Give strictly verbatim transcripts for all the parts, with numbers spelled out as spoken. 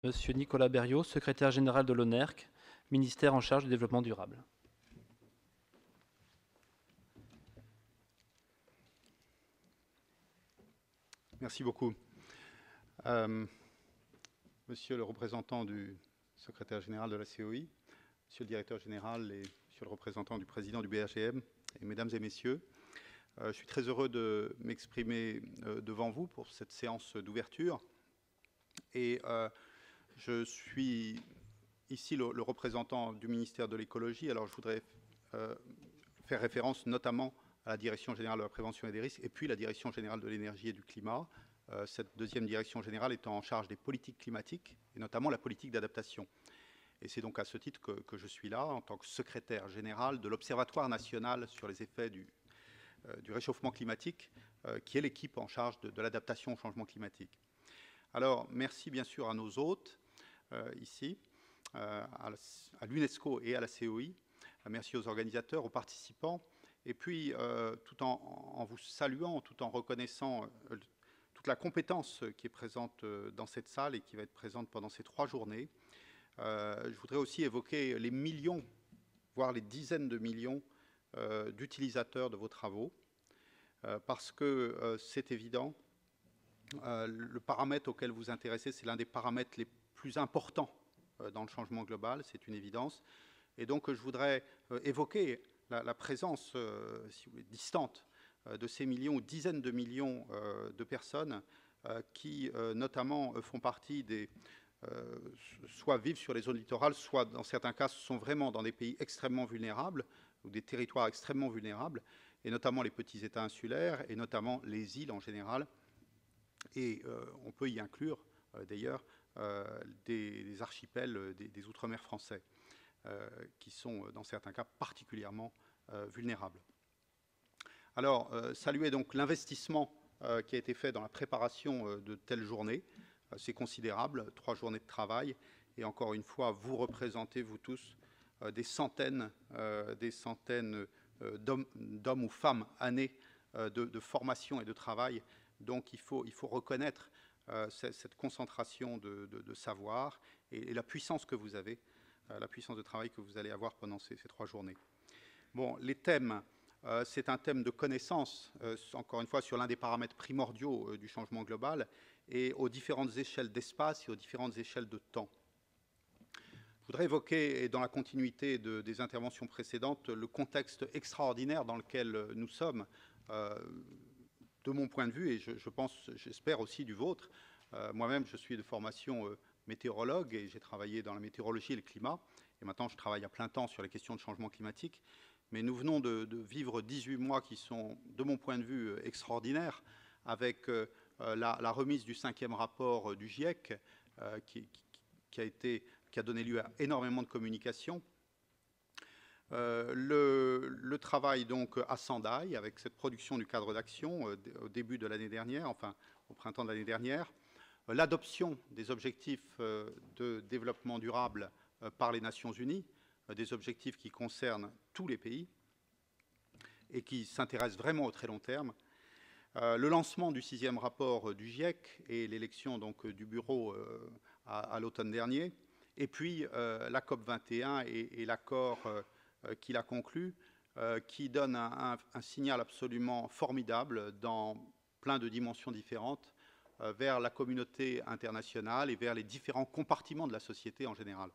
Monsieur Nicolas Berriot, secrétaire général de l'O N E R C, ministère en charge du développement durable. Merci beaucoup. Euh, monsieur le représentant du secrétaire général de la C O I, monsieur le directeur général et monsieur le représentant du président du B R G M, et mesdames et messieurs, euh, je suis très heureux de m'exprimer euh, devant vous pour cette séance d'ouverture. Et euh, je suis ici le, le représentant du ministère de l'écologie. Alors je voudrais euh, faire référence notamment à la Direction générale de la prévention et des risques, et puis la Direction générale de l'énergie et du climat. Euh, cette deuxième direction générale étant en charge des politiques climatiques, et notamment la politique d'adaptation. Et c'est donc à ce titre que, que je suis là, en tant que secrétaire général de l'Observatoire national sur les effets du, euh, du réchauffement climatique, euh, qui est l'équipe en charge de, de l'adaptation au changement climatique. Alors, merci bien sûr à nos hôtes, euh, ici, euh, à l'UNESCO et à la C O I. Merci aux organisateurs, aux participants. Et puis, euh, tout en, en vous saluant, tout en reconnaissant euh, toute la compétence qui est présente dans cette salle et qui va être présente pendant ces trois journées, euh, je voudrais aussi évoquer les millions, voire les dizaines de millions euh, d'utilisateurs de vos travaux, euh, parce que euh, c'est évident, euh, le paramètre auquel vous vous intéressez, c'est l'un des paramètres les plus importants euh, dans le changement global, c'est une évidence. Et donc, je voudrais euh, évoquer la, la présence, euh, si vous voulez, distante euh, de ces millions ou dizaines de millions euh, de personnes euh, qui, euh, notamment, euh, font partie des... Euh, soit vivent sur les zones littorales, soit, dans certains cas, sont vraiment dans des pays extrêmement vulnérables ou des territoires extrêmement vulnérables, et notamment les petits États insulaires, et notamment les îles en général. Et euh, on peut y inclure, euh, d'ailleurs, euh, des, des archipels des, des Outre-mer français. Euh, qui sont, dans certains cas, particulièrement euh, vulnérables. Alors, euh, saluer donc l'investissement euh, qui a été fait dans la préparation euh, de telles journées. Euh, c'est considérable, trois journées de travail. Et encore une fois, vous représentez, vous tous, euh, des centaines, euh, des centaines euh, d'hommes ou femmes années euh, de, de formation et de travail. Donc, il faut, il faut reconnaître euh, cette concentration de, de, de savoir et, et la puissance que vous avez, la puissance de travail que vous allez avoir pendant ces, ces trois journées. Bon, les thèmes, euh, c'est un thème de connaissance, euh, encore une fois, sur l'un des paramètres primordiaux euh, du changement global et aux différentes échelles d'espace et aux différentes échelles de temps. Je voudrais évoquer, et dans la continuité de, des interventions précédentes, le contexte extraordinaire dans lequel nous sommes, euh, de mon point de vue, et je, je pense, j'espère aussi du vôtre. Euh, moi-même, je suis de formation euh, météorologue et j'ai travaillé dans la météorologie et le climat. Et maintenant, je travaille à plein temps sur les questions de changement climatique. Mais nous venons de, de vivre dix-huit mois qui sont, de mon point de vue, extraordinaires, avec euh, la, la remise du cinquième rapport euh, du GIEC, euh, qui, qui, qui, a été, qui a donné lieu à énormément de communication. Euh, le, le travail donc à Sendai, avec cette production du cadre d'action euh, au début de l'année dernière, enfin au printemps de l'année dernière, l'adoption des objectifs de développement durable par les Nations Unies, des objectifs qui concernent tous les pays et qui s'intéressent vraiment au très long terme, le lancement du sixième rapport du GIEC et l'élection donc du bureau à, à l'automne dernier, et puis la COP vingt et un et, et l'accord qu'il a conclu, qui donne un, un, un signal absolument formidable dans plein de dimensions différentes, vers la communauté internationale et vers les différents compartiments de la société en général.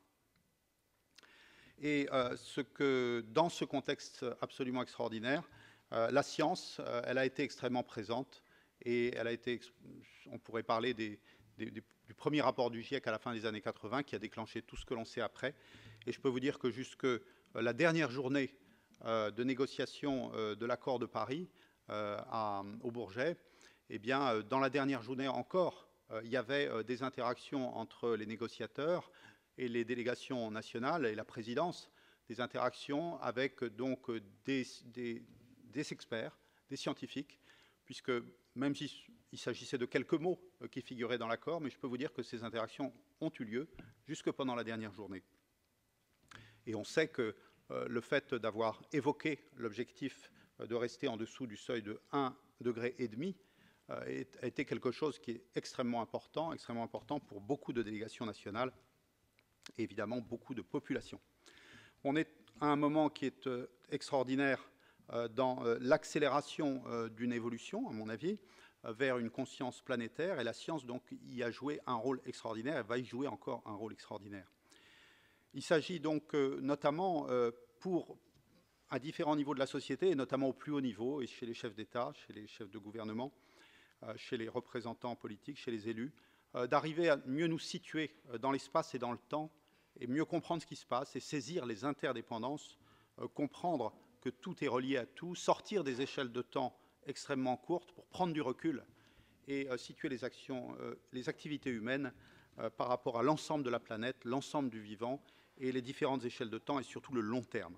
Et euh, ce que, dans ce contexte absolument extraordinaire, euh, la science, euh, elle a été extrêmement présente et elle a été, on pourrait parler des, des, des, du premier rapport du GIEC à la fin des années quatre-vingt qui a déclenché tout ce que l'on sait après. Et je peux vous dire que jusque euh, la dernière journée euh, de négociation euh, de l'accord de Paris euh, à, au Bourget, eh bien, dans la dernière journée encore, euh, il y avait euh, des interactions entre les négociateurs et les délégations nationales et la présidence, des interactions avec donc des, des, des experts, des scientifiques, puisque même s'il s'agissait de quelques mots euh, qui figuraient dans l'accord, mais je peux vous dire que ces interactions ont eu lieu jusque pendant la dernière journée. Et on sait que euh, le fait d'avoir évoqué l'objectif de rester en dessous du seuil de un degré et demi, euh, a été quelque chose qui est extrêmement important, extrêmement important pour beaucoup de délégations nationales et évidemment beaucoup de populations. On est à un moment qui est euh, extraordinaire euh, dans euh, l'accélération euh, d'une évolution, à mon avis, euh, vers une conscience planétaire, et la science donc y a joué un rôle extraordinaire et va y jouer encore un rôle extraordinaire. Il s'agit donc euh, notamment euh, pour, à différents niveaux de la société, et notamment au plus haut niveau, et chez les chefs d'État, chez les chefs de gouvernement, euh, chez les représentants politiques, chez les élus, euh, d'arriver à mieux nous situer euh, dans l'espace et dans le temps, et mieux comprendre ce qui se passe, et saisir les interdépendances, euh, comprendre que tout est relié à tout, sortir des échelles de temps extrêmement courtes pour prendre du recul et euh, situer les actions, euh, les activités humaines euh, par rapport à l'ensemble de la planète, l'ensemble du vivant, et les différentes échelles de temps, et surtout le long terme.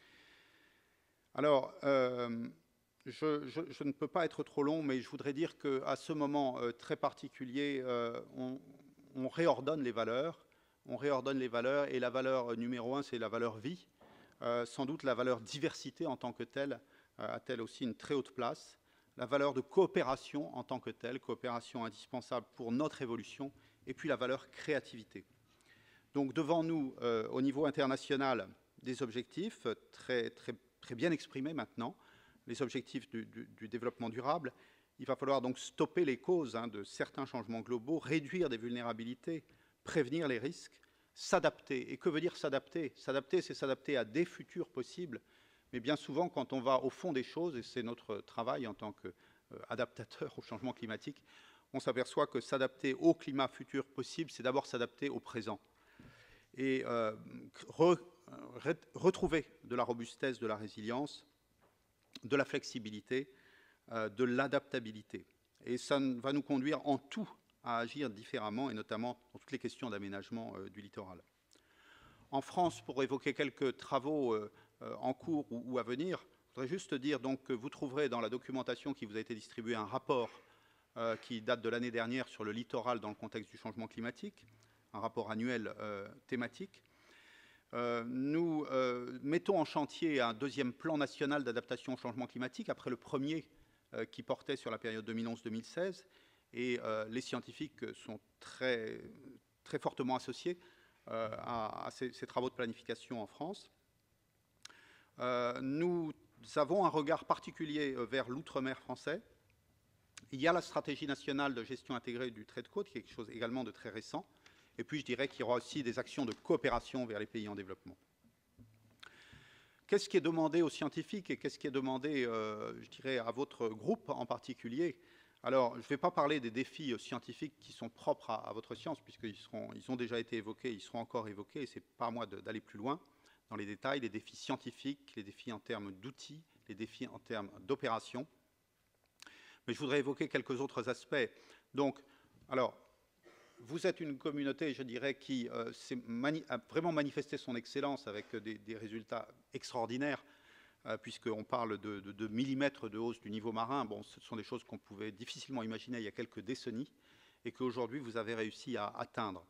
Alors, euh, je, je, je ne peux pas être trop long, mais je voudrais dire qu'à ce moment euh, très particulier, euh, on, on réordonne les valeurs, on réordonne les valeurs, et la valeur numéro un, c'est la valeur vie. Euh, sans doute la valeur diversité en tant que telle euh, a-t-elle aussi une très haute place. La valeur de coopération en tant que telle, coopération indispensable pour notre évolution, et puis la valeur créativité. Donc devant nous, euh, au niveau international, des objectifs très, très, très bien exprimés maintenant, les objectifs du, du, du développement durable. Il va falloir donc stopper les causes hein, de certains changements globaux, réduire des vulnérabilités, prévenir les risques, s'adapter. Et que veut dire s'adapter? S'adapter, c'est s'adapter à des futurs possibles, mais bien souvent, quand on va au fond des choses, et c'est notre travail en tant qu'adaptateur euh, au changement climatique, on s'aperçoit que s'adapter au climat futur possible, c'est d'abord s'adapter au présent. Et euh, re, re, retrouver de la robustesse, de la résilience, de la flexibilité, euh, de l'adaptabilité. Et ça va nous conduire en tout à agir différemment, et notamment dans toutes les questions d'aménagement euh, du littoral. En France, pour évoquer quelques travaux euh, en cours ou, ou à venir, je voudrais juste dire donc, que vous trouverez dans la documentation qui vous a été distribuée un rapport euh, qui date de l'année dernière sur le littoral dans le contexte du changement climatique, un rapport annuel euh, thématique. Euh, nous euh, mettons en chantier un deuxième plan national d'adaptation au changement climatique, après le premier euh, qui portait sur la période deux mille onze deux mille seize, et euh, les scientifiques sont très, très fortement associés euh, à, à ces, ces travaux de planification en France. Euh, nous avons un regard particulier vers l'outre-mer français. Il y a la stratégie nationale de gestion intégrée du trait de côte, qui est quelque chose également de très récent. Et puis, je dirais qu'il y aura aussi des actions de coopération vers les pays en développement. Qu'est-ce qui est demandé aux scientifiques et qu'est-ce qui est demandé, euh, je dirais, à votre groupe en particulier? Alors, je ne vais pas parler des défis scientifiques qui sont propres à, à votre science, puisqu'ils seront, ils ont déjà été évoqués, ils seront encore évoqués, et ce n'est pas à moi d'aller plus loin dans les détails, les défis scientifiques, les défis en termes d'outils, les défis en termes d'opérations. Mais je voudrais évoquer quelques autres aspects. Donc, alors, vous êtes une communauté, je dirais, qui euh, mani a vraiment manifesté son excellence avec des, des résultats extraordinaires, euh, puisqu'on parle de, de, de millimètres de hausse du niveau marin. Bon, ce sont des choses qu'on pouvait difficilement imaginer il y a quelques décennies, et qu'aujourd'hui, vous avez réussi à atteindre.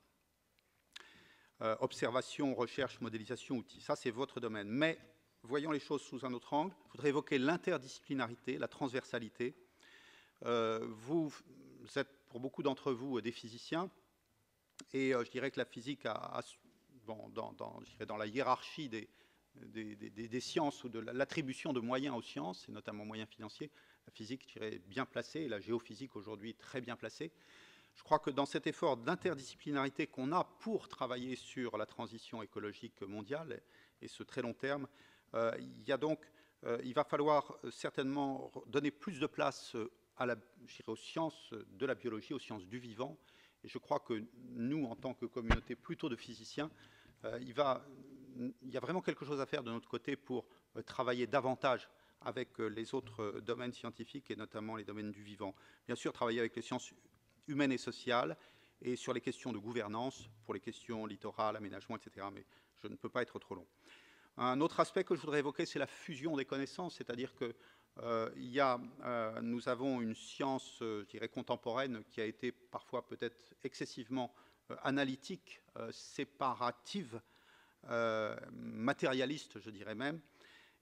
Euh, observation, recherche, modélisation, outils. Ça, c'est votre domaine. Mais, voyons les choses sous un autre angle. Je voudrais évoquer l'interdisciplinarité, la transversalité. Euh, vous, vous êtes, pour beaucoup d'entre vous, des physiciens. Et euh, je dirais que la physique, a, a, bon, dans, dans, je dirais dans la hiérarchie des, des, des, des sciences ou de l'attribution de moyens aux sciences, et notamment moyens financiers, la physique, je dirais, bien placée, et la géophysique aujourd'hui très bien placée. Je crois que dans cet effort d'interdisciplinarité qu'on a pour travailler sur la transition écologique mondiale et ce très long terme, euh, il y a donc, euh, il va falloir certainement donner plus de place à la, je dirais, aux sciences de la biologie, aux sciences du vivant. Et je crois que nous, en tant que communauté plutôt de physiciens, euh, il, va, il y a vraiment quelque chose à faire de notre côté pour euh, travailler davantage avec euh, les autres euh, domaines scientifiques et notamment les domaines du vivant. Bien sûr, travailler avec les sciences humaines et sociales et sur les questions de gouvernance, pour les questions littorales, aménagement, et cetera. Mais je ne peux pas être trop long. Un autre aspect que je voudrais évoquer, c'est la fusion des connaissances, c'est-à-dire que Euh, il y a, euh, nous avons une science, euh, je dirais, contemporaine qui a été parfois peut-être excessivement euh, analytique, euh, séparative, euh, matérialiste, je dirais même.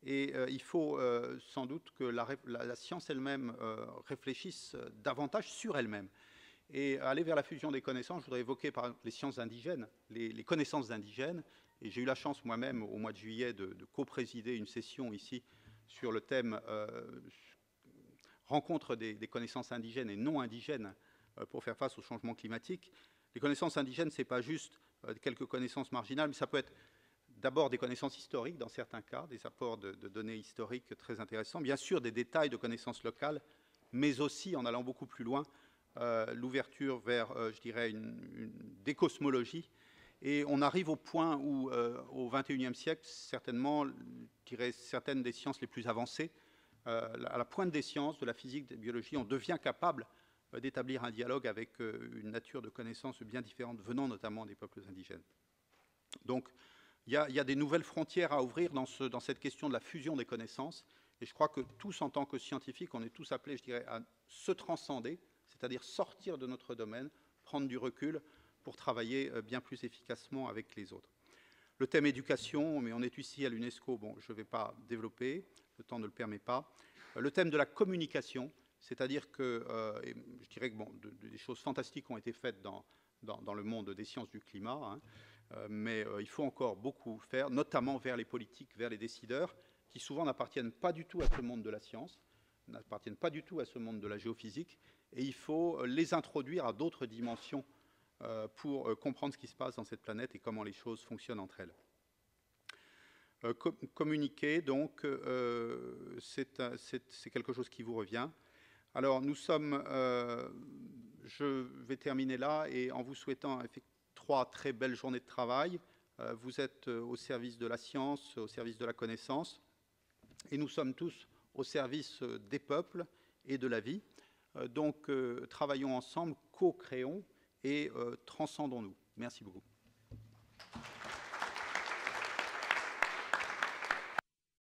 Et euh, il faut euh, sans doute que la, la, la science elle-même euh, réfléchisse davantage sur elle-même. Et aller vers la fusion des connaissances, je voudrais évoquer par exemple les sciences indigènes, les, les connaissances indigènes. Et j'ai eu la chance moi-même au mois de juillet de, de co-présider une session ici sur le thème euh, rencontre des, des connaissances indigènes et non indigènes euh, pour faire face au changement climatique. Les connaissances indigènes, ce n'est pas juste euh, quelques connaissances marginales, mais ça peut être d'abord des connaissances historiques dans certains cas, des apports de, de données historiques très intéressants, bien sûr des détails de connaissances locales, mais aussi, en allant beaucoup plus loin, euh, l'ouverture vers, euh, je dirais, une, une décosmologie. Et on arrive au point où, euh, au vingt et unième siècle, certainement, je dirais, certaines des sciences les plus avancées, euh, à la pointe des sciences, de la physique, de la biologie, on devient capable euh, d'établir un dialogue avec euh, une nature de connaissances bien différente, venant notamment des peuples indigènes. Donc, il y a, il y a des nouvelles frontières à ouvrir dans, ce, dans cette question de la fusion des connaissances. Et je crois que tous, en tant que scientifiques, on est tous appelés, je dirais, à se transcender, c'est-à-dire sortir de notre domaine, prendre du recul pour travailler bien plus efficacement avec les autres. Le thème éducation, mais on est ici à l'UNESCO, bon, je ne vais pas développer, le temps ne le permet pas. Le thème de la communication, c'est-à-dire que, euh, et je dirais que bon, de, de, des choses fantastiques ont été faites dans, dans, dans le monde des sciences du climat, hein, euh, mais euh, il faut encore beaucoup faire, notamment vers les politiques, vers les décideurs, qui souvent n'appartiennent pas du tout à ce monde de la science, n'appartiennent pas du tout à ce monde de la géophysique, et il faut les introduire à d'autres dimensions euh, pour euh, comprendre ce qui se passe dans cette planète et comment les choses fonctionnent entre elles. Euh, com communiquer, donc, euh, c'est quelque chose qui vous revient. Alors, nous sommes, euh, je vais terminer là, et en vous souhaitant trois très belles journées de travail. Euh, vous êtes au service de la science, au service de la connaissance, et nous sommes tous au service des peuples et de la vie. Euh, donc, euh, travaillons ensemble, co-créons et euh, transcendons-nous. Merci beaucoup.